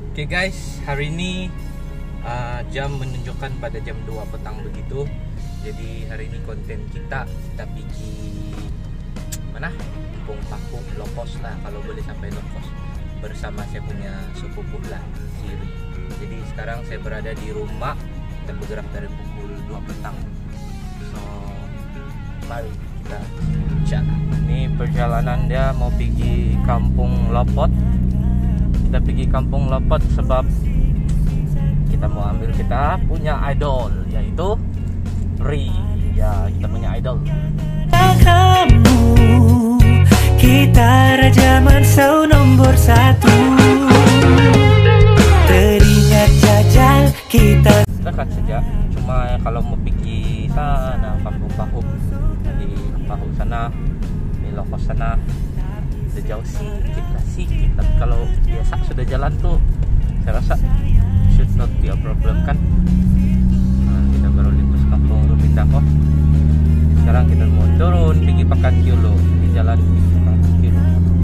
Oke guys, hari ini jam menunjukkan pada jam 2 petang begitu. Jadi hari ini konten kita pergi mana? Kampung Paku, Lokos lah, kalau boleh sampai Lokos, bersama saya punya sepupu lah, Siri. Jadi sekarang saya berada di rumah, kita bergerak dari pukul 2 petang. So, mari kita cek. Ini perjalanan dia mau pergi Kampung Lopot. Kita pergi Kampung Lopot sebab kita mau ambil kita punya idol, yaitu Ri. Ya, kita punya idol. Kamu, kita raja mansau nomor 1. Teringat jajal kita Dekat saja, cuma kalau mau pergi sana Kampung Paku, di Paku sana, di Lokos sana, udah jauh sedikit lah sedikit. Tapi kalau biasa sudah jalan tuh, saya rasa should not be a problem kan. Nah, kita baru lintas Kampung Ruminda kok. Sekarang kita mau turun pergi Pekan Kilo, di jalan Pekan Kilo.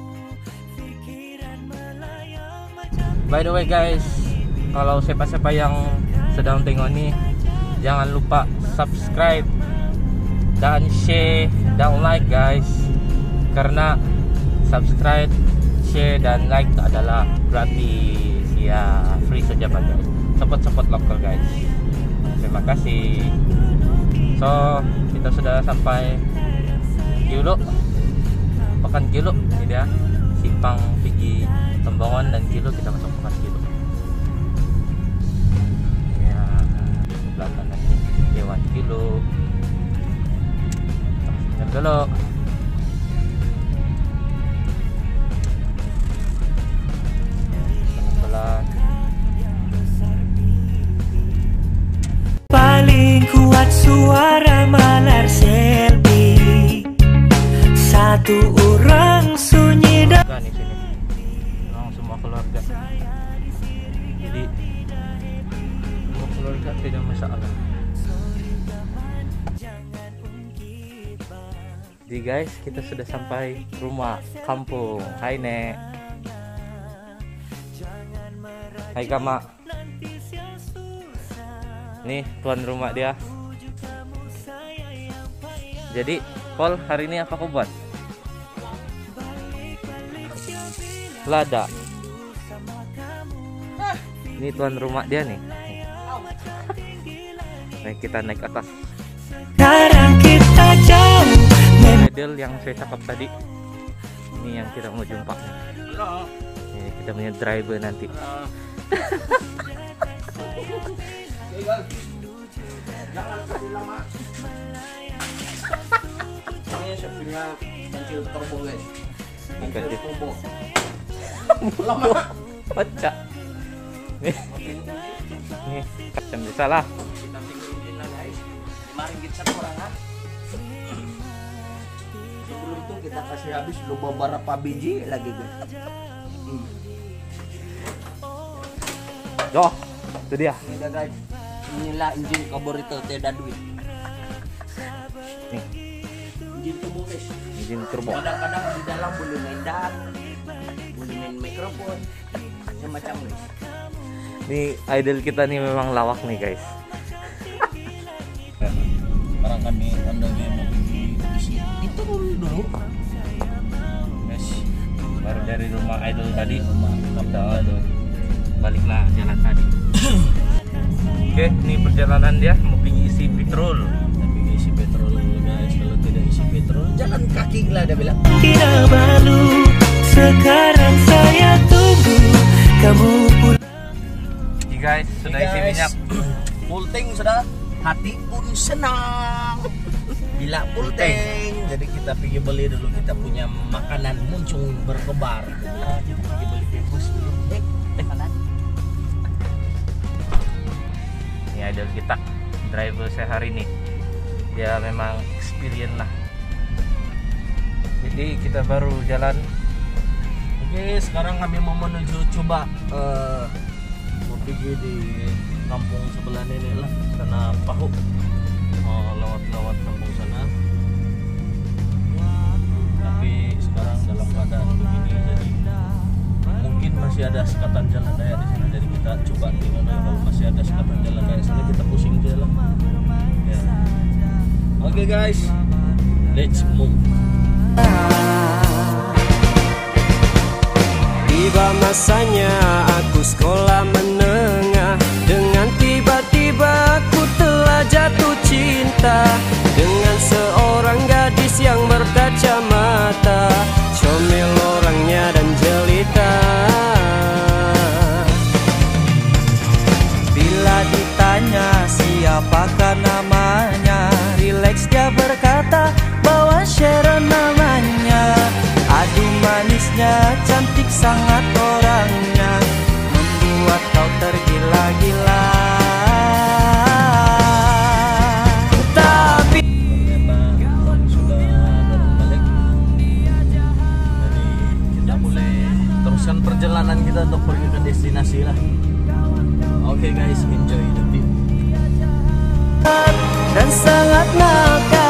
By the way guys, kalau siapa-siapa yang sedang tengok ini, jangan lupa subscribe dan share dan like guys, karena subscribe, share dan like itu adalah gratis ya, free saja guys. Support lokal guys. Terima kasih. So kita sudah sampai Kilo, Pekan Kilo. Ini dia simpang pergi Tembongan dan Kilo, kita masuk Pekan Kilo. Ya, sebelah kanan ini Dewan Kilo. Masuk dulu. paling kuat suara malar selfie. Satu orang sunyi dan Di sini memang semua keluarga, jadi semua keluarga tidak masalah. Jadi guys, kita sudah sampai rumah kampung. Hai Nek. Hai Kama. Nih tuan rumah dia. Jadi Paul, hari ini apa kau buat? Lada. Ini tuan rumah dia nih. Nah, kita naik atas. sekarang kita jauh. Model yang saya cakap tadi, ini yang kita mau jumpa. Ini kita punya driver nanti. Ini saya punya kancil turbo guys. Kancil turbo. Lama. Pecah. Nih kacang bisa lah. Kita tinggalin lah guys. 5 ringgit satu orang kan. Sebelum itu kita kasih habis beberapa biji lagi guys. Yo, itu dia. Ini dah guys. Inilah injin karburetor tidak duit. Nih, Injin turbo guys. izin turbo. Kadang-kadang di dalam boleh main dart, boleh main mikrofon, macam-macam guys. Nih idol kita nih memang lawak nih guys. Sekarang kami ondongnya mau pergi isi. Itu dulu. Guys, baru dari rumah idol tadi. Rumah Udah baliklah jalan tadi. Oke, ini perjalanan dia mau pergi isi petrol. tapi isi petrol dulu guys. Kalau tidak isi petrol, jalan kaki lah dia bilang. Kinabalu, sekarang saya tunggu kamu pulang. Jadi guys, sudah isi minyak. Full tank sudah, hati pun senang. Bila full tank, jadi kita pergi beli dulu kita punya makanan muncung berkobar. Kita pergi beli bebus dulu. Makanan. Ini idol kita, driver saya hari ini. Dia memang experience lah. Jadi kita baru jalan. Oke, sekarang kami mau menuju coba mau pergi di kampung sebelah ini lah, sana Pahu. Mau lewat kampung sana. Tapi sekarang dalam keadaan begini, jadi mungkin masih ada sekatan jalan raya di sana, jadi kita coba tengok dulu kalau masih ada sekatan jalan raya sana kita pusing aja lah. Ya. Oke guys, let's move. Tiba masanya aku sekolah menengah, dengan tiba-tiba aku telah jatuh cinta dengan seorang gadis yang berkacamata, comel orangnya dan jelita. Bila ditanya siapakah namanya, rileks dia berkata bahwa Sharon namanya. Aduh manisnya, cantik sangat orangnya, membuat kau tergila-gila. Tapi ternyata sudah dorong balik, jadi kita boleh teruskan perjalanan kita untuk pergi ke destinasi lah. Oke guys, enjoy the view. dan sangat nakal.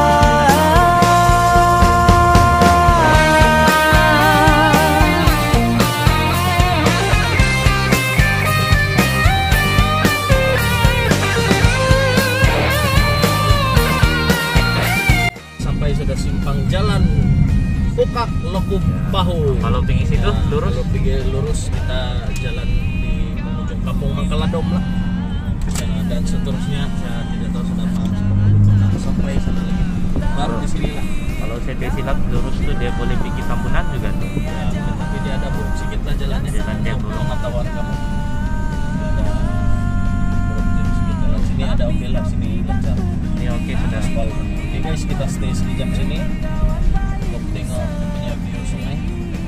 Sampai sudah simpang jalan Pukak Lekuk Bahu. Kalau pergi situ lurus. Kalau pergi lurus kita jalan di penghujung kampung Mangkaladom lah. Dan seterusnya saya tidak tahu sudah sampai sana lagi. Baru di sini lah. Kalau saya tidak silap lurus tuh dia boleh pergi Tambunan juga tuh. Ya, tapi dia ada buruk sedikit lah jalannya. Jalannya untuk buruk. pengetahuan kamu. Ada buruk sedikit jalan sini, ada oke lah sini lancar. Ya oke sudah. Aspal. Oke guys, kita stay sekejap sini untuk tengok punya view sungai.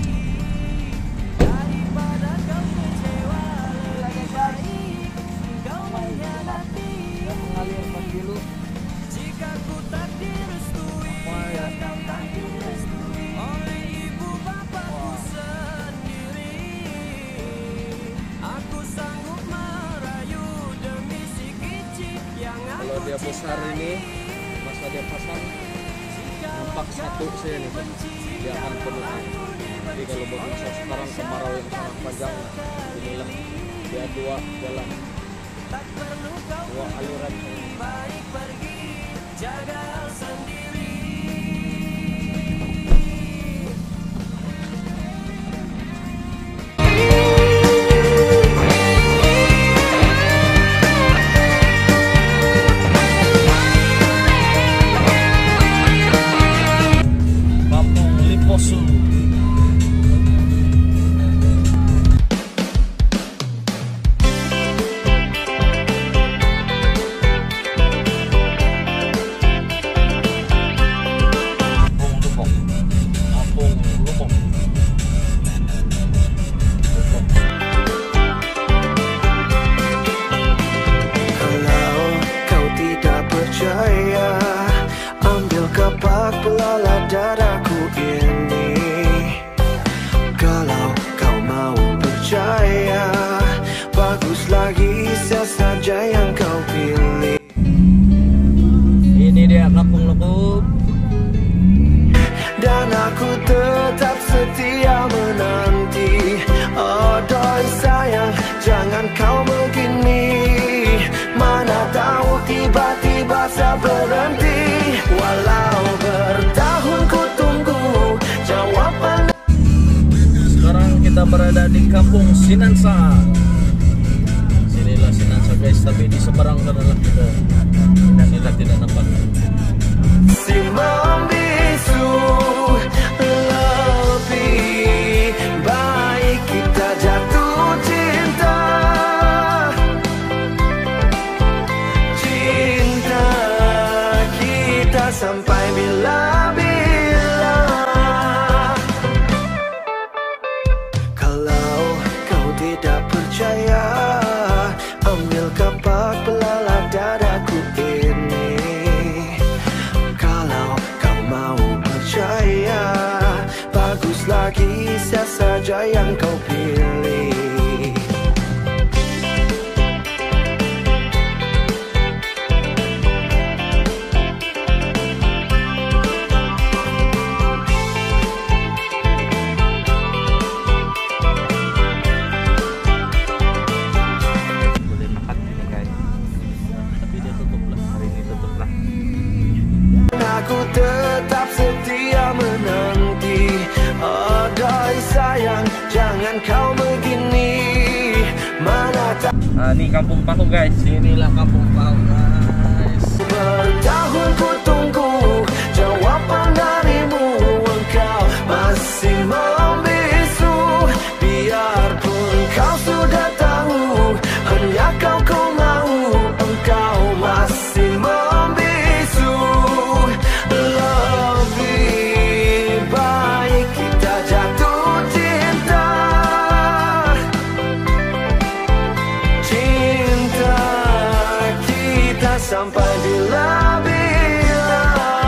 Kalau dia besar ini, masa dia pasang nampak satu saja nih, dia akan penuh. Jadi kalau berpisah sekarang kemarau yang sangat panjang, inilah dia dua jalan, dua aliran. Kampung Liposu. Kampung Lumok. Kalau kau tidak percaya, ambil kapak pelalat dadaku ini. Kalau kau mau percaya, bagus lagi siapa saja yang kau pilih. Ini dia Kampung Lumok. Dan aku tetap setia menanti. Oh doi sayang, jangan kau begini. Mana tahu tiba-tiba saya berhenti. Walau bertahun ku tunggu jawaban. Sekarang kita berada di Kampung Sinansa. Sinilah Sinansa guys, tapi di seberang adalah kita. Dan kita tidak nampak. Si membisu lebih baik kita jatuh cinta. Cinta kita sampai bila-bila. Kalau kau tidak percaya, ambil kapak pelalat dadaku ini. Kalau kau mau percaya, bagus lagi siapa saja yang kau pilih. Nih Kampung Paku guys. Inilah Kampung Paku guys. Bertahun ku tunggu jawaban darimu, engkau masih membisu. Biarpun kau sudah tahu, hanya kau mau, engkau masih membisu. Lebih baik kita jatuh cinta. Cinta kita sampai bila-bila.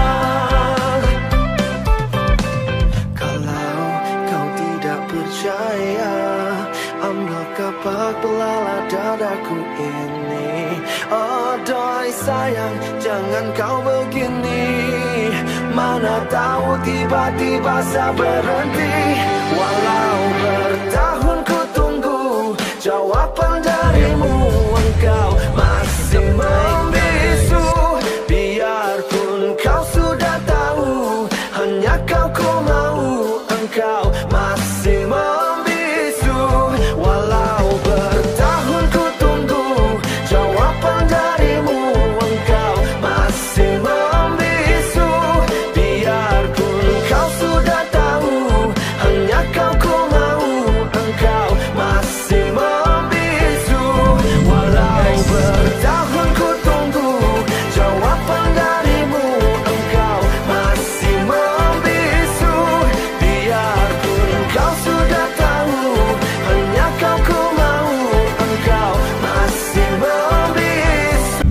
Kalau kau tidak percaya, ambil kapak belalak dadaku ini. Oh doi sayang, jangan kau begini. Mana tahu tiba-tiba saya berhenti. Walau bertahun ku tunggu jawaban darimu, engkau masih membisu. Biarpun kau sudah tahu, hanya kau mau, engkau masih membisu. Walau bertahun ku tunggu jawaban darimu, engkau masih membisu. Biarpun kau sudah tahu, hanya kau mau, engkau masih membisu. Walau bertahun ku tunggu jawaban darimu, engkau masih membisu. Biarpun kau sudah tahu, hanya kau mau, engkau masih membisu.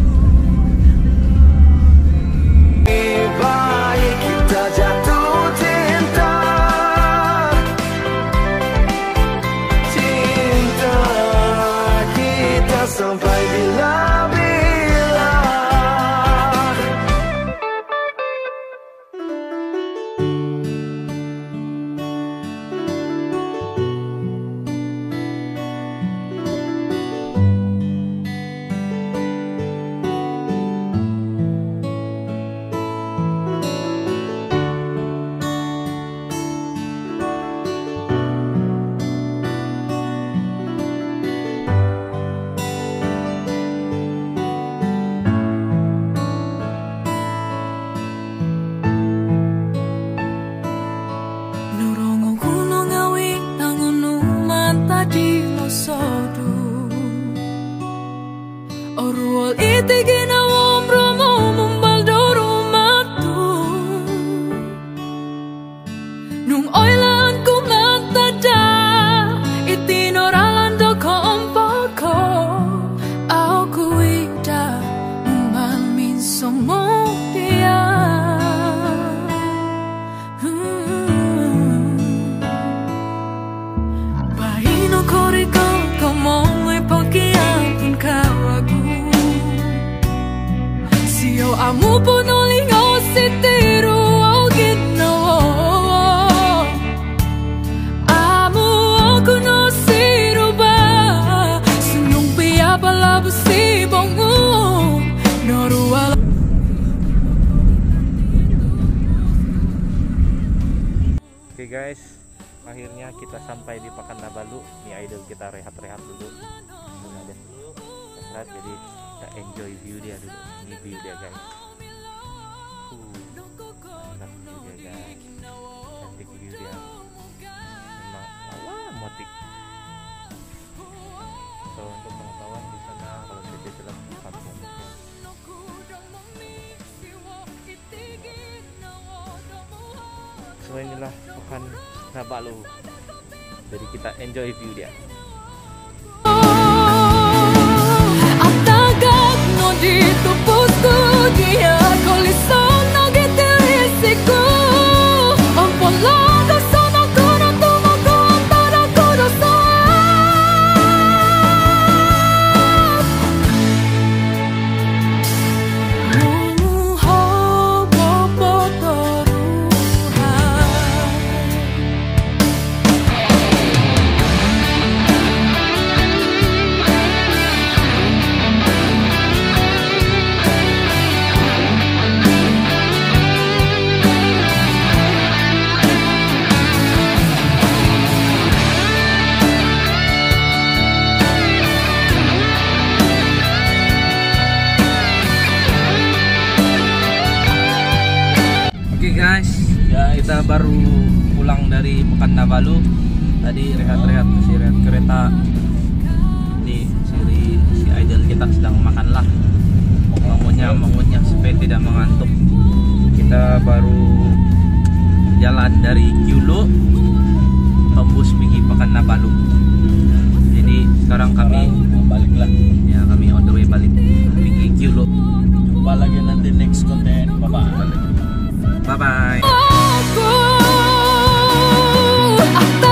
Lebih baik kita jatuh cinta. Cinta kita sampai bila-bila. Nurongo kuno ngawi nangono mata di losodu. Oruol itigi na wombromo mumbaldoru matu. Nung oilan ku mata da itinoralan do kompoko. Au kuida umal min somo dia. Bahino koriko como me pokian kawagu. Sio amu ponolingo sitiru ogino. Amu aku no siruba. Sunung pia palabu si bongu. Noruala. Oke guys, akhirnya kita sampai di Pakandabalu. Nih idol kita rehat-rehat dulu. Udah deh, rehat, jadi kita enjoy view dia dulu. Ini view dia guys. Mantap view dia guys. Cantik view dia. Memang motik. So untuk pengetahuan di sana kalau kita dalam kampung. So inilah Pakandabalu. Jadi kita enjoy view dia. Atagak no dito pusto dia colisão no getelisiku. Ang palaga sana kuno tumago para kurosan. Muho bobotoruhan. kita baru pulang dari Pekanbaru. Tadi rehat-rehat kereta. Di si idol kita sedang makanlah. Mengunyah supaya tidak mengantuk. Kita baru jalan dari Kyulo tembus pergi Pekanbaru. Jadi sekarang kami baliklah. Ya, kami on the way balik pergi Kyulo. Jumpa lagi nanti next konten. Bye bye. Bye bye. Aku